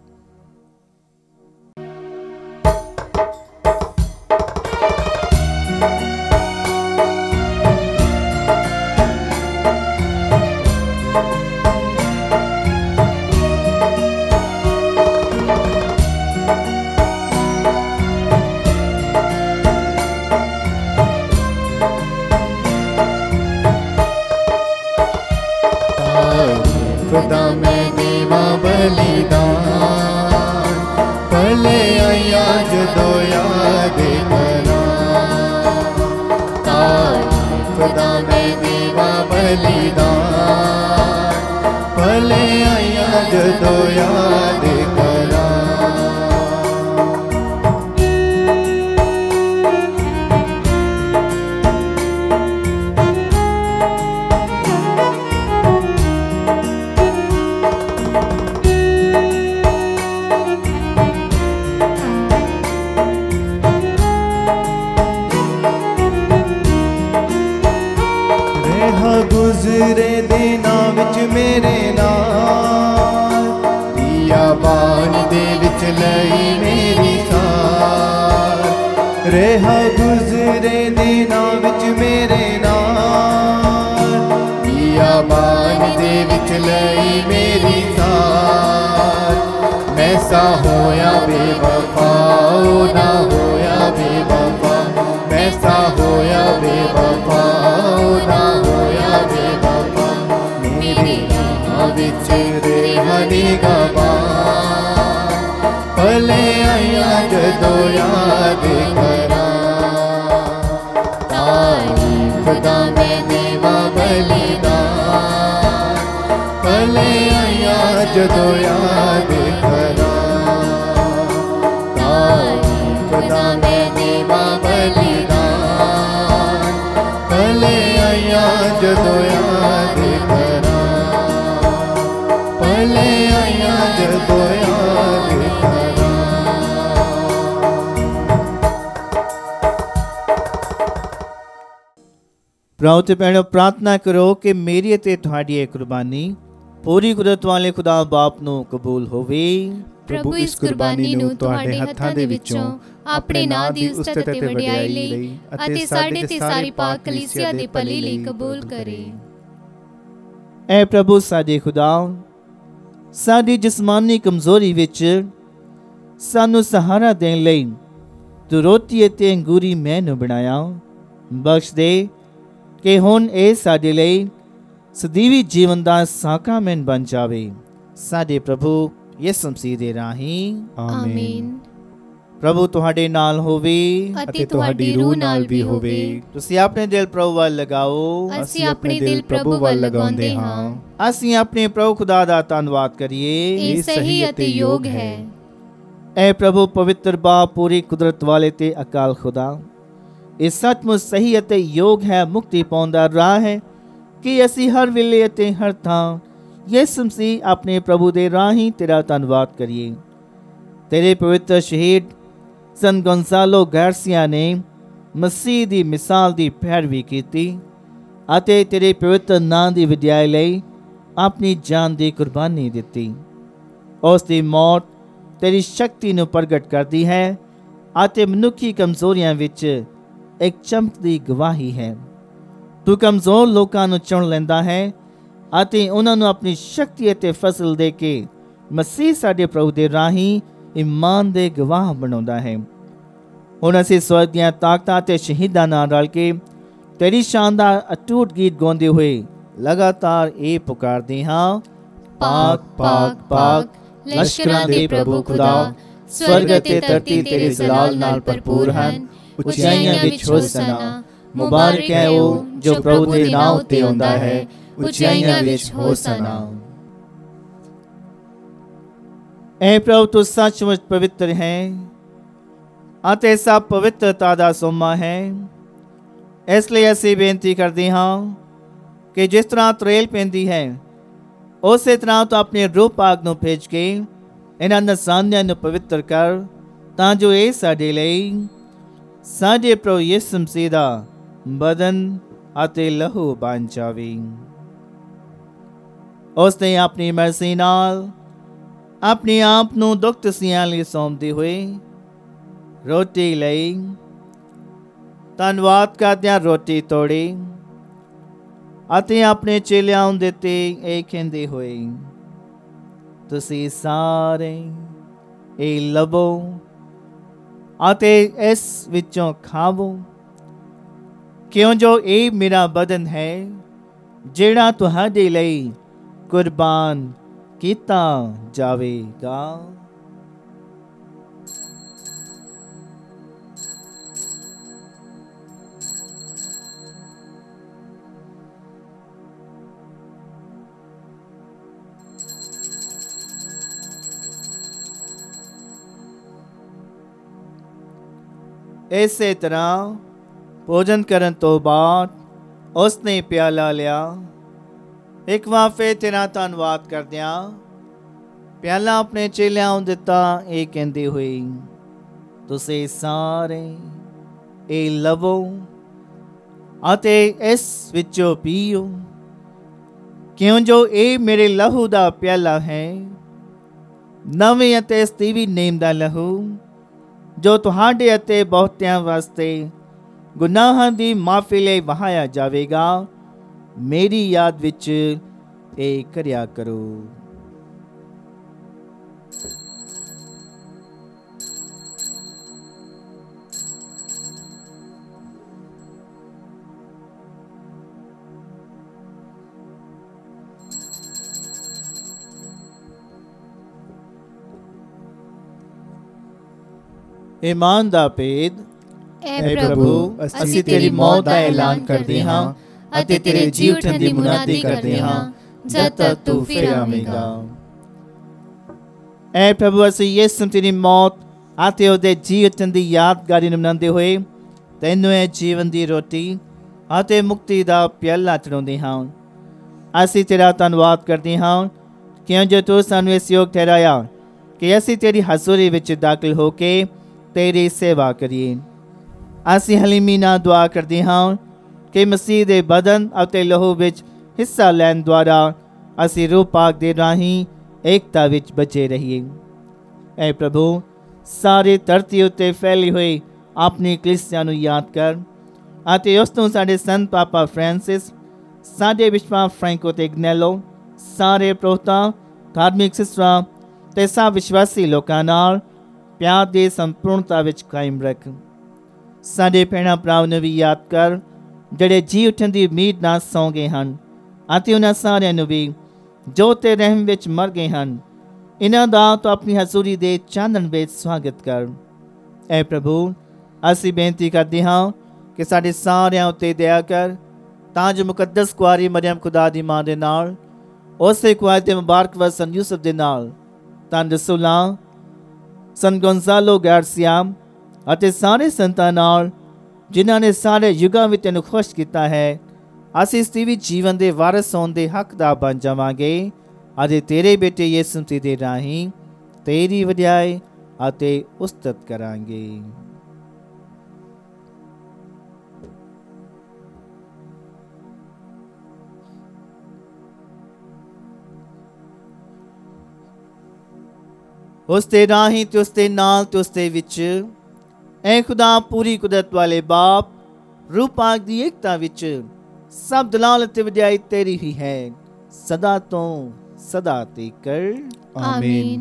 खुदा मैं देवा बलिदान, भले आया जदों याद करा। खुदा मैं देवा बलिदान, भले आया जदों याद करा। गुजरे दिनां विच मेरे नाल, बियाबान दे विच लई मेरी सार। रेहा गुजरे दिनां विच मेरे नाल, बियाबान दे विच लई मेरी सार। मैसा होया बेवफा ना होया बेवफा, मैसा होया बेवफा ना होया बेवफा। मेरे राह विच रेहा निगहबान, भले आया जदों याद करा। खुदा मैं देवा बलिदान, भले आया जदों याद करा। खुदा मैं देवा बलिदान, भले आया जदों याद करा। भले आया जदों याद करा। ਭਰਾਓ ਤੇ ਭੈਣੋ, ਪ੍ਰਾਰਥਨਾ ਕਰੋ ਕਿ ਮੇਰੀ ਅਤੇ ਤੁਹਾਡੀ ਇਹ ਕੁਰਬਾਨੀ ਪੂਰੀ ਕੁਦਰਤ ਵਾਲੇ ਖੁਦਾ ਬਾਪ ਨੂੰ ਕਬੂਲ ਹੋਵੇ। ਪ੍ਰਭੂ ਇਸ ਕੁਰਬਾਨੀ ਨੂੰ ਤੁਹਾਡੇ ਹੱਥਾਂ ਦੇ ਵਿੱਚੋਂ ਆਪਣੇ ਨਾਂ ਦੀ ਉਸਤਤ ਅਤੇ ਵਡਿਆਈ ਲਈ ਅਤੇ ਸਾਡੇ ਤੇ ਸਾਰੀ ਪਾਕ ਕਲੀਸਿਆ ਦੇ ਭਲੇ ਲਈ ਕਬੂਲ ਕਰੇ। ਐ ਪ੍ਰਭੂ ਸਾਡੇ ਖੁਦਾ, ਸਾਡੀ ਜਿਸਮਾਨੀ ਕਮਜ਼ੋਰੀ ਵਿੱਚ ਸਾਨੂੰ ਸਹਾਰਾ ਦੇਣ ਲਈ ਤੂੰ ਰੋਟੀ ਅਤੇ ਅੰਗੂਰੀ ਮੈਅ ਨੂੰ ਬਣਾਇਆ। ਬਖਸ਼ ਦੇ ਕਿ ਹੁਣ ਇਹ ਸਾਡੇ ਲਈ ਸਦੀਵੀ ਜੀਵਨ ਦਾ ਸਾਕਾਮੈਨ ਬਣ ਜਾਵੇ। ਸਾਡੇ ਪ੍ਰਭੂ ਯਿਸੂ ਮਸੀਹ ਦੇ ਰਾਹੀਂ ਆਮੀਨ। ਪ੍ਰਭੂ ਤੁਹਾਡੇ ਨਾਲ ਹੋਵੇ ਅਤੇ ਤੁਹਾਡੀ ਰੂਹ ਨਾਲ ਵੀ ਹੋਵੇ। ਤੁਸੀਂ ਆਪਣੇ ਦਿਲ ਪ੍ਰਭੂ ਵੱਲ ਲਗਾਓ। ਅਸੀਂ ਆਪਣੇ ਦਿਲ ਪ੍ਰਭੂ ਵੱਲ ਲਗਾਉਂਦੇ ਹਾਂ। ਅਸੀਂ ਆਪਣੇ ਪ੍ਰਭੂ ਖੁਦਾ ਦਾ ਧੰਨਵਾਦ ਕਰੀਏ। ਇਹ ਸਹੀ ਅਤੇ ਯੋਗ ਹੈ। ਐ ਪ੍ਰਭੂ ਪਵਿੱਤਰ ਬਾਪ, ਪੂਰੀ ਕੁਦਰਤ ਵਾਲੇ ਤੇ ਅਕਾਲ ਖੁਦਾ, ਇਹ ਸੱਚਮੁੱਚ ਸਹੀ ਅਤੇ ਯੋਗ ਹੈ, ਮੁਕਤੀ ਪਾਉਣ ਦਾ ਰਾਹ ਹੈ ਕਿ ਅਸੀਂ ਹਰ ਵੇਲੇ ਅਤੇ ਹਰ ਥਾਂ ਯਿਸੂ ਮਸੀਹ ਆਪਣੇ ਪ੍ਰਭੂ ਦੇ ਰਾਹੀਂ ਤੇਰਾ ਧੰਨਵਾਦ ਕਰੀਏ। ਤੇਰੇ ਪਵਿੱਤਰ ਸ਼ਹੀਦ ਸੰਤ ਗੋਂਸਾਲੋ ਗਾਰਸੀਆ ਨੇ ਮਸੀਹ ਦੀ ਮਿਸਾਲ ਦੀ ਪੈਰਵੀ ਕੀਤੀ ਅਤੇ ਤੇਰੇ ਪਵਿੱਤਰ ਨਾਂ ਦੀ ਵਿਦਿਆਈ ਲਈ ਆਪਣੀ ਜਾਨ ਦੀ ਕੁਰਬਾਨੀ ਦਿੱਤੀ। ਉਸ ਦੀ ਮੌਤ ਤੇਰੀ ਸ਼ਕਤੀ ਨੂੰ ਪ੍ਰਗਟ ਕਰਦੀ ਹੈ ਅਤੇ ਮਨੁੱਖੀ ਕਮਜ਼ੋਰੀਆਂ ਵਿੱਚ ਇੱਕ ਚਮਕਦੀ ਗਵਾਹੀ ਹੈ। ਤੂੰ ਕਮਜ਼ੋਰ ਲੋਕਾਂ ਨੂੰ ਚੁਣ ਲੈਂਦਾ ਹੈ ਅਤੇ ਉਹਨਾਂ ਨੂੰ ਆਪਣੀ ਸ਼ਕਤੀ ਅਤੇ ਫਜ਼ਲ ਦੇ ਕੇ ਮਸੀਹ ਸਾਡੇ ਪ੍ਰਭੂ ਦੇ ਰਾਹੀਂ ਈਮਾਨ ਦੇ ਗਵਾਹ ਬਣਾਉਂਦਾ ਹੈ। ਹੁਣ ਅਸੀਂ ਸਵਰਗ ਦੀਆਂ ਤਾਕਤਾਂ ਅਤੇ ਸ਼ਹੀਦਾਂ ਨਾਲ ਰਲ ਕੇ ਤੇਰੀ ਸ਼ਾਨਦਾਰ ਅਟੁੱਟ ਗੀਤ ਗਾਉਂਦੇ ਹੋਏ ਲਗਾਤਾਰ ਇਹ ਪੁਕਾਰਦੇ ਹਾਂ, ਪਾਕ ਪਾਕ ਪਾਕ ਲਸ਼ਕਰਾਂ ਦੇ ਪ੍ਰਭੂ ਖੁਦਾ, ਸਵਰਗ ਅਤੇ ਧਰਤੀ ਤੇਰੇ ਜਲਾਲ ਨਾਲ ਭਰਪੂਰ ਹਨ। ਉੱਚਾਈਆਂ ਵਿੱਚ ਹੋਸਨਾ, ਮੁਬਾਰਕ ਹੈ ਉਹ ਜੋ ਪ੍ਰਭੂ ਦੇ ਨਾਮ ਉੱਤੇ ਆਉਂਦਾ ਹੈ। ਉੱਚਾਈਆਂ ਵਿੱਚ ਹੋਸਨਾ। ਐ ਪ੍ਰਭੂ ਤੂੰ ਸੱਚਮੁੱਚ ਪਵਿੱਤਰ ਹੈ ਅਤੇ ਸਭ ਪਵਿੱਤਰਤਾ ਦਾ ਸੋਮਾ ਹੈ। ਇਸ ਲਈ ਅਸੀਂ ਬੇਨਤੀ ਕਰਦੇ ਹਾਂ ਕਿ ਜਿਸ ਤਰ੍ਹਾਂ ਤਰੇਲ ਪੈਂਦੀ ਹੈ ਉਸੇ ਤਰ੍ਹਾਂ ਤੂੰ ਆਪਣੇ ਰੂਹ ਪਾਕ ਨੂੰ ਭੇਜ ਕੇ ਇਹਨਾਂ ਨਿਸ਼ਾਨਿਆਂ ਨੂੰ ਪਵਿੱਤਰ ਕਰ, ਤਾਂ ਜੋ ਇਹ ਸਾਡੇ ਲਈ ਸਾਡੇ ਪ੍ਰਭੂ ਯਿਸੂ ਮਸੀਹ ਦਾ ਬਦਨ ਅਤੇ ਲਹੂ ਬਣ ਜਾਵੇ। ਉਸ ਨੇ ਆਪਣੀ ਮਰਜ਼ੀ ਨਾਲ ਆਪਣੇ ਆਪ ਨੂੰ ਦੁੱਖ ਤਸੀਆਂ ਲਈ ਸੌਂਪਦੇ ਹੋਏ ਰੋਟੀ ਲਈ ਧੰਨਵਾਦ ਕਰਦਿਆਂ ਰੋਟੀ ਤੋੜੀ ਅਤੇ ਆਪਣੇ ਚੇਲਿਆਂ ਨੂੰ ਦਿੱਤੀ। ਇਹ ਕਹਿੰਦੇ ਹੋਏ, ਤੁਸੀਂ ਸਾਰੇ ਇਹ ਲਵੋ ਅਤੇ ਇਸ ਵਿੱਚੋਂ ਖਾਵੋ, ਕਿਉਂ ਜੋ ਇਹ ਮੇਰਾ ਬਦਨ ਹੈ ਜਿਹੜਾ ਤੁਹਾਡੇ ਲਈ ਕੁਰਬਾਨ ਕੀਤਾ ਜਾਵੇਗਾ। ਇਸੇ ਤਰ੍ਹਾਂ ਭੋਜਨ ਕਰਨ ਤੋਂ ਬਾਅਦ ਉਸਨੇ ਪਿਆਲਾ ਲਿਆ। ਇੱਕ ਵਾਰ ਫਿਰ ਤੇਰਾ ਧੰਨਵਾਦ ਕਰਦਿਆਂ ਪਿਆਲਾ ਆਪਣੇ ਚੇਲਿਆਂ ਨੂੰ ਦਿੱਤਾ। ਇਹ ਕਹਿੰਦੇ ਹੋਏ, ਤੁਸੀਂ ਸਾਰੇ ਇਹ ਲਵੋ ਅਤੇ ਇਸ ਵਿੱਚੋਂ ਪੀਓ, ਕਿਉਂ ਜੋ ਇਹ ਮੇਰੇ ਲਹੂ ਦਾ ਪਿਆਲਾ ਹੈ, ਨਵੇਂ ਅਤੇ ਸਤੀਵੀ ਨੇਮ ਦਾ ਲਹੂ, ਜੋ ਤੁਹਾਡੇ ਅਤੇ ਬਹੁਤਿਆਂ ਵਾਸਤੇ ਗੁਨਾਹਾਂ ਦੀ ਮਾਫੀ ਲਈ ਵਹਾਇਆ ਜਾਵੇਗਾ। ਮੇਰੀ ਯਾਦ ਵਿੱਚ ਇਹ ਕਰਿਆ ਕਰੋ। ईमान दा भेद। ऐ प्रभु, ਅਸੀਂ ਤੇਰੀ ਮੌਤ ਦਾ ਐਲਾਨ ਕਰਦੇ ਹਾਂ ਅਤੇ ਤੇਰੇ ਜੀ ਉਠਣ ਦੀ ਮੁਨਾਦੀ ਕਰਦੇ ਹਾਂ ਜਦ ਤੱਕ ਤੂੰ ਫਿਰ ਆਵੇਂਗਾ। ऐ प्रभु, ਅਸੀਂ ਯਿਸੂ ਤੇਰੀ ਮੌਤ ਅਤੇ ਉਹਦੇ ਜੀ ਉਠਣ ਦੀ ਯਾਦਗਾਰੀ ਨੂੰ ਮਨਾਉਂਦੇ ਹੋਏ ਤੈਨੂੰ ਇਹ ਜੀਵਨ ਦੀ ਰੋਟੀ ਅਤੇ ਮੁਕਤੀ ਦਾ ਪਿਆਲਾ ਚੜਾਉਂਦੇ ਹਾਂ। ਅਸੀਂ ਤੇਰਾ ਧੰਨਵਾਦ ਕਰਦੇ ਹਾਂ ਕਿਉਂ ਜੋ ਤੂੰ ਸਾਨੂੰ ਇਸ ਯੋਗ ਠਹਿਰਾਇਆ ਕਿ ਅਸੀਂ ਤੇਰੀ ਹਜ਼ੂਰੀ ਵਿੱਚ ਦਾਖਲ ਹੋ ਕੇ ਤੇਰੀ ਸੇਵਾ ਕਰੀਏ। ਅਸੀਂ ਹਲੀਮੀ ਨਾਲ ਦੁਆ ਕਰਦੇ ਹਾਂ ਕਿ ਮਸੀਹ ਦੇ ਬਦਨ ਅਤੇ ਲਹੂ ਵਿੱਚ ਹਿੱਸਾ ਲੈਣ ਦੁਆਰਾ ਅਸੀਂ ਰੂਹ ਪਾਕ ਦੇ ਰਾਹੀਂ ਏਕਤਾ ਵਿੱਚ ਬਚੇ ਰਹੀਏ। ਐ ਪ੍ਰਭੂ, ਸਾਰੇ ਧਰਤੀ ਉੱਤੇ ਫੈਲੀ ਹੋਈ ਆਪਣੀ ਕਲੀਸਿਆ ਨੂੰ ਯਾਦ ਕਰ ਅਤੇ ਉਸ ਨੂੰ ਸਾਡੇ ਸੰਤ ਪਾਪਾ ਫ੍ਰਾਂਸਿਸ, ਸਾਡੇ ਬਿਸ਼ਪ ਫ੍ਰੈਂਕੋ ਤੇ ਇਗਨੈਲੋ, ਸਾਰੇ ਪ੍ਰੋਤਾ, ਧਾਰਮਿਕ ਸਿਸਟਰਾਂ ਤੇ ਸਭ ਵਿਸ਼ਵਾਸੀ ਲੋਕਾਂ ਨਾਲ ਪਿਆਰ ਦੀ ਸੰਪੂਰਨਤਾ ਵਿੱਚ ਕਾਇਮ ਰੱਖ। ਸਾਡੇ ਭੈਣਾਂ ਭਰਾਵਾਂ ਨੂੰ ਵੀ ਯਾਦ ਕਰ ਜਿਹੜੇ ਜੀ ਉੱਠਣ ਦੀ ਉਮੀਦ ਨਾਲ ਸੌਂ ਗਏ ਹਨ ਅਤੇ ਉਹਨਾਂ ਸਾਰਿਆਂ ਨੂੰ ਵੀ ਜੋ ਤੇ ਰਹਿਮ ਵਿੱਚ ਮਰ ਗਏ ਹਨ। ਇਹਨਾਂ ਦਾ ਤੂੰ ਆਪਣੀ ਹਜ਼ੂਰੀ ਦੇ ਚਾਨਣ ਵਿੱਚ ਸਵਾਗਤ ਕਰ। ਐ ਪ੍ਰਭੂ, ਅਸੀਂ ਬੇਨਤੀ ਕਰਦੇ ਹਾਂ ਕਿ ਸਾਡੇ ਸਾਰਿਆਂ ਉੱਤੇ ਦਇਆ ਕਰ ਤਾਂ ਜੋ ਮੁਕੱਦਸ ਕੁਆਰੀ ਮਰੀਮ ਖੁਦਾ ਦੀ ਮਾਂ ਦੇ ਨਾਲ, ਉਸੇ ਕੁਆਰੀ ਦੇ ਮੁਬਾਰਕ ਵਰ ਸਨ ਯੂਸਫ ਦੇ ਨਾਲ, ਧੰਨ ਰਸੂਲਾਂ ਸਨ ਗੋਨਜ਼ਾਲੋ ਗਾਰਸੀਆ ਅਤੇ ਸਾਰੇ ਸੰਤਾਂ ਨਾਲ ਜਿਨ੍ਹਾਂ ਨੇ ਸਾਰੇ ਯੁੱਗਾਂ ਵਿੱਚ ਤੈਨੂੰ ਖੁਸ਼ ਕੀਤਾ ਹੈ, ਅਸੀਂ ਸਤੀਵੀ ਜੀਵਨ ਦੇ ਵਾਰਸ ਹੋਣ ਦੇ ਹੱਕਦਾਰ ਬਣ ਜਾਵਾਂਗੇ ਅਤੇ ਤੇਰੇ ਬੇਟੇ ਯਿਸੂ ਮਸੀਹ ਦੇ ਰਾਹੀਂ ਤੇਰੀ ਵਡਿਆਈ ਅਤੇ ਉਸਤਤ ਕਰਾਂਗੇ। ਉਸ ਦੇ ਰਾਹੀਂ ਤੇ ਉਸ ਦੇ ਨਾਲ ਤੇ ਉਸ ਦੇ ਵਿੱਚ ਐ ਖੁਦਾ ਪੂਰੀ ਕੁਦਰਤ ਵਾਲੇ ਬਾਪ ਰੂਹ ਪਾਕ ਦੀ ਏਕਤਾ ਵਿੱਚ ਸਭ ਦਲਾਲਤ ਤੇ ਵਡਿਆਈ ਤੇਰੀ ਹੀ ਹੈ ਸਦਾ ਤੋਂ ਸਦਾ ਤੀਕਰ। ਆਮੀਨ।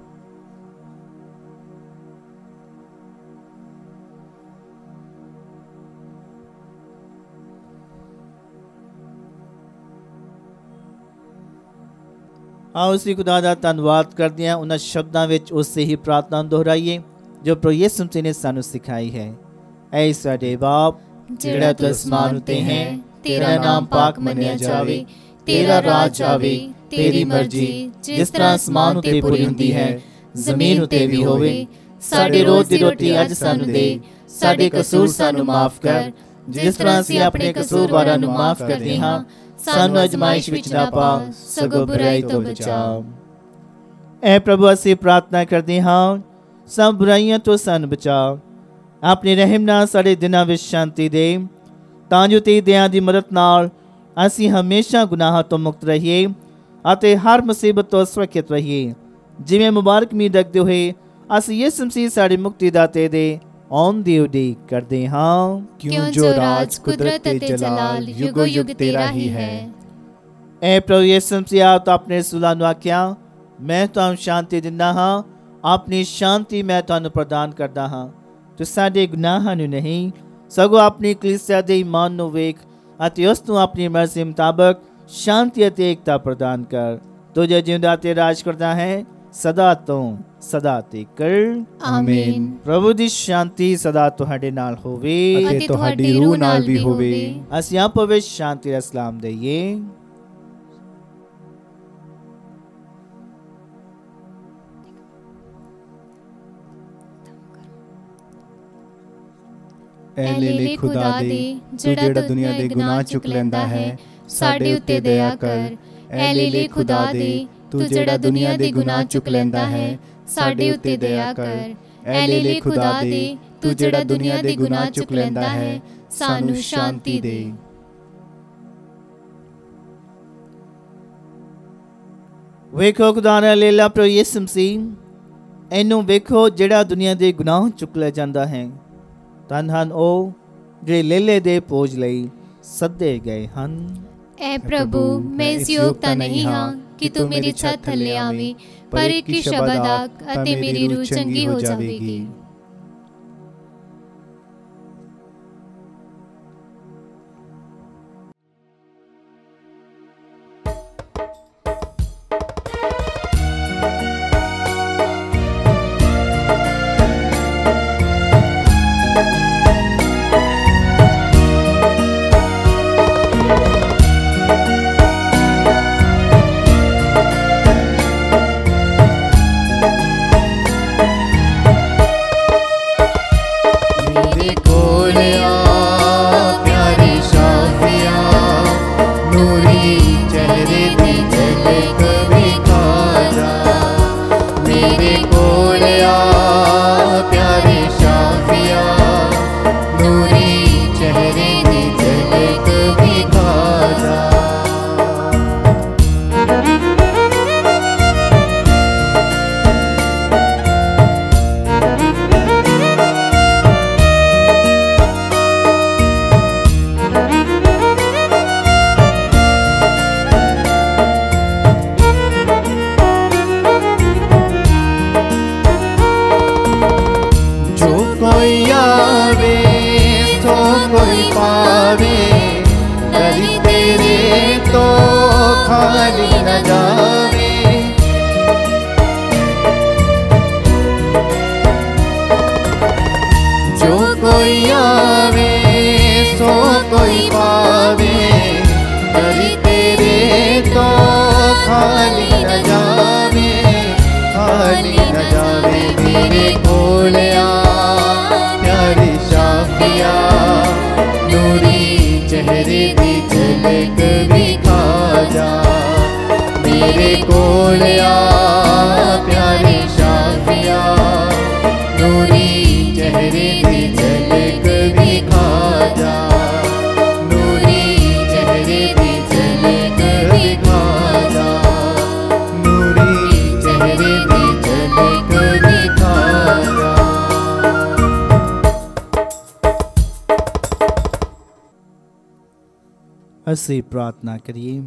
आओ उसी खुदा का धन्यवाद करते हैं उन्होंने शब्दों में उससे ही प्रार्थना दोहराइए जो प्रभु यीशु मसीह ने सानू सिखाई है। ऐ साडे बाप जिहड़ा तू आसमान उत्ते है, तेरा नाम पाक मनिया जावे, तेरा राज आवे, तेरी मर्जी जिस तरह आसमान उत्ते पूरी हुंदी है जमीन उत्ते भी होवे। साडे रोज दी रोटी अज सानू दे, साडे कसूर सानू माफ कर जिस तरह असीं अपने कसूरवारां नू माफ करदे हां। सानू अजमाइश विच ना पा सगों बुराई तो बचाओ। ऐ प्रभु असीं प्रार्थना करदे हां सब बुराइयां तो सानू बचाओ। अपने रहम नाल साडे दिनां विच शांति दे तां जो तेरी दया दी मदद नाल असीं हमेशा गुनाहां तो मुक्त रहिए अते हर मुसीबत तो सुरक्षित रहिए ਜਿਵੇਂ ਮੁਬਾਰਕ ਮੀਰ ਰੱਖਦੇ ਹੋਏ ਅਸੀਂ ਯਿਸੂ ਮਸੀਹ ਸਾਡੇ ਮੁਕਤੀਦਾਤੇ ਦੇ ਆਉਣ ਦੀ ਉਡੀਕ ਕਰਦੇ ਹਾਂ, ਕਿਉਂ ਜੋ ਰਾਜ ਕੁਦਰਤ ਅਤੇ ਜਲਾਲ ਯੁਗੋ ਯੁਗ ਤੇਰਾ ਹੀ ਹੈ। ਐ ਪ੍ਰਭੂ ਯਿਸੂ ਮਸੀਹ ਆਪ ਆਪਣੇ ਰਸੂਲਾਂ ਨੂੰ ਆਖਿਆ, ਮੈਂ ਤੁਹਾਨੂੰ ਸ਼ਾਂਤੀ ਦਿੰਦਾ ਹਾਂ, ਆਪਣੀ ਸ਼ਾਂਤੀ ਮੈਂ ਤੁਹਾਨੂੰ ਪ੍ਰਦਾਨ ਕਰਦਾ ਹਾਂ। ਤੂੰ ਸਾਡੇ ਗੁਨਾਹਾਂ ਨੂੰ ਨਹੀਂ ਸਗੋਂ ਆਪਣੀ ਕਲੀਸਿਆ ਦੇ ਈਮਾਨ ਨੂੰ ਵੇਖ ਅਤੇ ਉਸ ਨੂੰ ਆਪਣੀ ਮਰਜ਼ੀ ਮੁਤਾਬਕ ਸ਼ਾਂਤੀ ਅਤੇ ਏਕਤਾ ਪ੍ਰਦਾਨ ਕਰ। ਤੂੰ ਜੋ ਜਿਉਂਦਾ ਤੇ ਰਾਜ ਕਰਦਾ ਹੈ ਸਦਾ ਤੋਂ ਸਦਾ ਤੱਕ। ਆਮੀਨ। ਪ੍ਰਭੂ ਦੀ ਸ਼ਾਂਤੀ ਸਦਾ ਤੁਹਾਡੇ ਨਾਲ ਹੋਵੇ ਅਤੇ ਤੁਹਾਡੀ ਰੂਹ ਨਾਲ ਵੀ ਹੋਵੇ। ਅਸੀਂ ਆਪੋ ਵਿੱਚ ਸ਼ਾਂਤੀ ਦਾ ਸਲਾਮ ਦਈਏ। ਐ ਲੇਲੇ ਖੁਦਾ ਦੇ ਜਿਹੜਾ ਦੁਨੀਆ ਦੇ ਗੁਨਾਹ ਚੁੱਕ ਲੈਂਦਾ ਹੈ, ਸਾਡੇ ਉੱਤੇ ਦਇਆ ਕਰ। ਐ ਲੇਲੇ ਖੁਦਾ ਦੇ ਤੂੰ ਜਿਹੜਾ ਦੁਨੀਆ ਦੇ ਗੁਨਾਹ ਚੁੱਕ ਲੈਂਦਾ ਹੈ, ਸਾਡੇ ਉੱਤੇ ਦਇਆ ਕਰ। ਐ ਲੇਲੇ ਖੁਦਾ ਦੇ ਤੂੰ ਜਿਹੜਾ ਦੁਨੀਆ ਦੇ ਗੁਨਾਹ ਚੁੱਕ ਲੈਂਦਾ ਹੈ, ਸਾਨੂੰ ਸ਼ਾਂਤੀ ਦੇ। ਵੇਖੋ ਖੁਦਾ ਨੇ ਲੇਲਾ ਪ੍ਰਭੂ ਯਿਸੂ ਮਸੀਹ, ਇਹਨੂੰ ਵੇਖੋ ਜਿਹੜਾ ਦੁਨੀਆ ਦੇ ਗੁਨਾਹ ਚੁੱਕ ਲੈ ਜਾਂਦਾ ਹੈ। ਧੰਨ ਹਨ ਉਹ ਜਿਹੜੇ ਲੇਲੇ ਦੇ ਭੋਜ ਲਈ ਸੱਦੇ ਗਏ ਹਨ। ਐ ਪ੍ਰਭੂ, ਮੈਂ ਇਸ ਯੋਗਤਾ ਨਹੀਂ ਹਾਂ ਕਿ ਤੂੰ ਮੇਰੀ ਛੱਤ ਥੱਲੇ ਆਵੇਂ, ਪਰ ਇੱਕ ਸ਼ਬਦ ਆਖ ਅਤੇ ਮੇਰੀ ਰੂਹ ਚੰਗੀ ਹੋ ਜਾਵੇਗੀ। ਅਸੀਂ ਪ੍ਰਾਰਥਨਾ ਕਰੀਏ।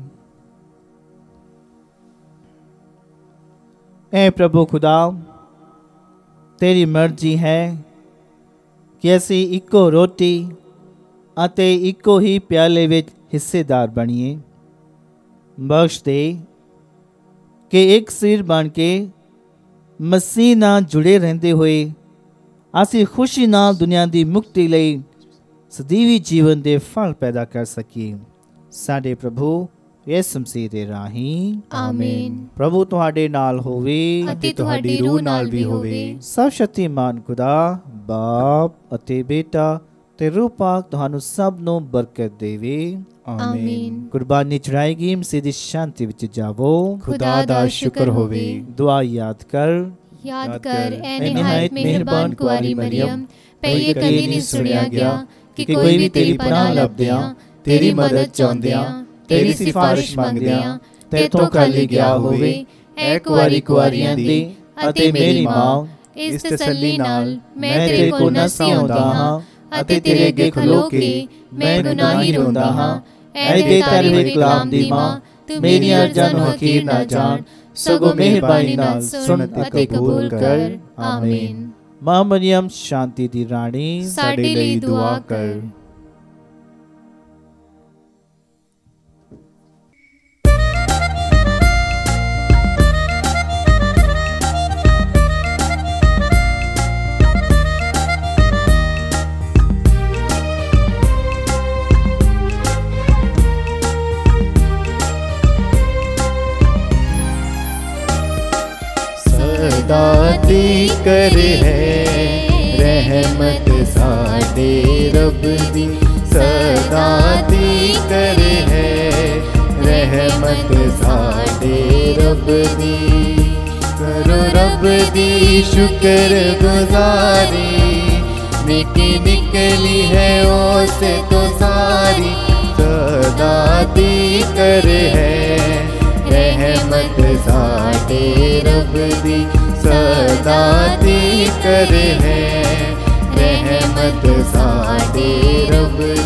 ਐ ਪ੍ਰਭੂ ਖੁਦਾ, ਤੇਰੀ ਮਰਜ਼ੀ ਹੈ ਕਿ ਅਸੀਂ ਇੱਕੋ ਰੋਟੀ ਅਤੇ ਇੱਕੋ ਹੀ ਪਿਆਲੇ ਵਿੱਚ ਹਿੱਸੇਦਾਰ ਬਣੀਏ। ਬਖਸ਼ ਦੇ ਕਿ ਇੱਕ ਸਿਰ ਬਣ ਕੇ ਮਸੀਹ ਨਾਲ ਜੁੜੇ ਰਹਿੰਦੇ ਹੋਏ ਅਸੀਂ ਖੁਸ਼ੀ ਨਾਲ ਦੁਨੀਆ ਦੀ ਮੁਕਤੀ ਲਈ ਸਦੀਵੀ ਜੀਵਨ ਦੇ ਫਲ ਪੈਦਾ ਕਰ ਸਕੀਏ। ਸਾਡੇ ਪ੍ਰਭੂ ਯਿਸੂ ਮਸੀਹ ਦੇ ਰਾਹੀਂ। ਆਮੀਨ। ਪ੍ਰਭੂ ਤੁਹਾਡੇ ਨਾਲ ਹੋਵੇ ਅਤੇ ਤੁਹਾਡੀ ਰੂਹ ਨਾਲ ਵੀ ਹੋਵੇ। ਸਭ ਸ਼ਕਤੀਮਾਨ ਖੁਦਾ ਬਾਪ ਅਤੇ ਬੇਟਾ ਤੇ ਰੂਹ ਪਾਕ ਤੁਹਾਨੂੰ ਸਭ ਨੂੰ ਬਰਕਤ ਦੇਵੇ। ਆਮੀਨ। ਕੁਰਬਾਨੀ ਚੜਾਏਗੀ, ਮਸੀਹ ਦੀ ਸ਼ਾਂਤੀ ਵਿੱਚ ਜਾਵੋ। ਖੁਦਾ ਦਾ ਸ਼ੁਕਰ ਹੋਵੇ। ਦੁਆ ਯਾਦ ਕਰ ਐ ਨਿਹਾਇਤ ਮਿਹਰਬਾਨ ਕੁਆਰੀ ਮਰੀਮ, ਪਹਿਲੇ ਕਦੀ ਨਹੀਂ ਸੁਣਿਆ ਗਿਆ ਕਿ ਕੋਈ ਵੀ ਤੇਰੀ ਪਨਾਹ ਲੱਭਦਿਆਂ, ਤੇਰੀ ਮਦਦ ਚਾਹੁੰਦਿਆਂ, ਤੇਰੀ ਸਿਫਾਰਿਸ਼ ਮੰਗਦਿਆਂ ਤੇਥੋਂ ਖਾਲੀ ਗਿਆ ਹੋਵੇ। ਐ ਕੁਆਰੀ ਕੁਆਰੀਆਂ ਦੀ ਅਤੇ ਮੇਰੀ ਮਾਂ, ਇਸ ਤਸੱਲੀ ਨਾਲ ਮੈਂ ਤੇਰੇ ਕੋਲ ਨਸਾਂ ਆਉਂਦਾ ਹਾਂ ਅਤੇ ਤੇਰੇ ਅੱਗੇ ਖਲੋ ਕੇ ਮੈਂ ਗੁਨਾਹੀ ਰੋਂਦਾ ਹਾਂ। ਐ ਦੇ ਤਰਵੇ ਕਲਾਮ ਦੀ ਮਾਂ, ਮੇਰੀਆਂ ਅਰਜ਼ਾਂ ਨੂੰ ਹਕੀਰ ਨਾ ਜਾਣ, ਸਗੋਂ ਮਿਹਰਬਾਨੀ ਨਾਲ ਸੁਣ ਅਤੇ ਕਬੂਲ ਕਰ। ਆਮੀਨ। ਮਾਂ ਮਰੀਮ ਸ਼ਾਂਤੀ ਦੀ ਰਾਣੀ, ਸਾਡੇ ਲਈ ਦੁਆ ਕਰ। ਦਾਤੀ ਕਰੇ ਹੈ ਰਹਿਮਤ ਸਾਡੇ ਰੱਬ ਦੀ, ਸਦਾ ਦੀ ਕਰੇ ਹੈ ਰਹਿਮਤ ਸਾਡੇ ਰੱਬ ਦੀ। ਕਰੋ ਰੱਬ ਦੀ ਸ਼ੁਕਰ ਗੁਜ਼ਾਰੀ, ਨਿੱਕੀ ਨਿਕਲੀ ਹੈ ਉਸ ਤੋਂ ਸਾਰੀ। ਸਦਾ ਦੀ ਕਰੇ ਹੈ ਰਹਿਮਤ ਸਾਡੇ ਰੱਬ ਦੀ, ਸਦਾ ਦੀ ਕਰੇ ਹੈ ਰਹਿਮਤ ਸਾਡੇ ਰੱਬ